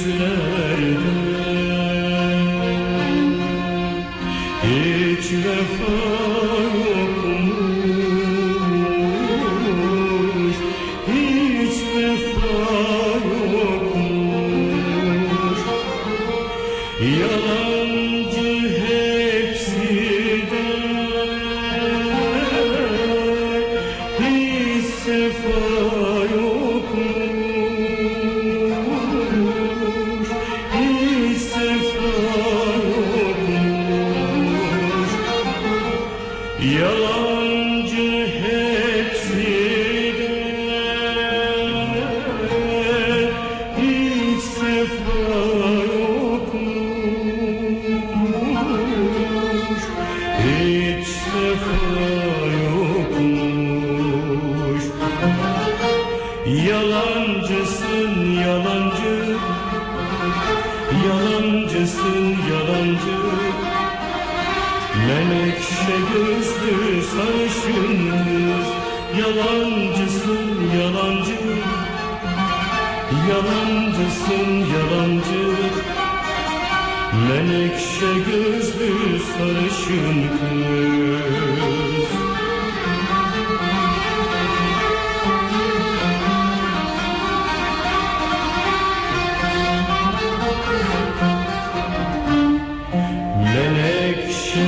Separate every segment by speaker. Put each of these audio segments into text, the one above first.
Speaker 1: gözlerde hiç vefa yokmuş, hiç vefa yokmuş. Yalancı hepsi de hiç sefa yokmuş, hiç sefa yokmuş. Yalancı hepsi de hiç sefa yokmuş, hiç sefa yokmuş. Yalancısın yalancı, yalancısın yalancı, menekşe gözlü sarışın kız. Yalancısın yalancı, yalancısın yalancı, menekşe gözlü sarışın kız. Menekşe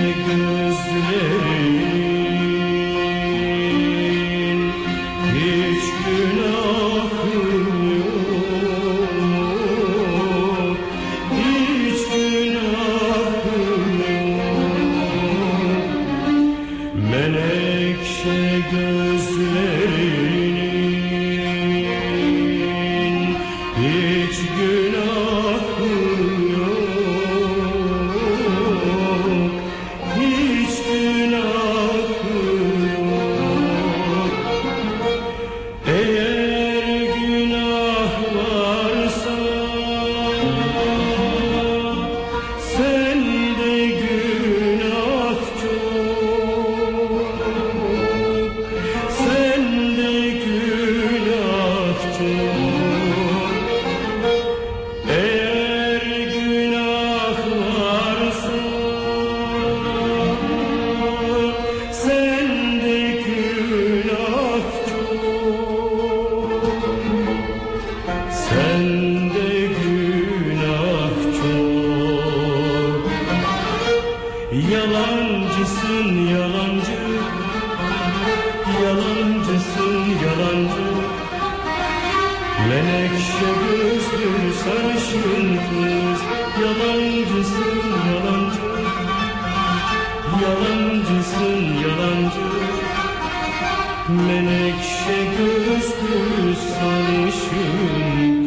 Speaker 1: gözlerin hiç günahı yok, hiç günahı yok. Menekşe gözlerin hiç günahı yok, hiç günahı yok. Eğer günah varsa sende günah çok, sende günah çok. Eğer günah varsa sende günah çok, sende günah çok. Yalancısın yalancı, yalancısın yalancı, menekşe gözlü sarışın kız. Yalancısın yalancı, yalancısın yalancı, menekşe gözlü sarışın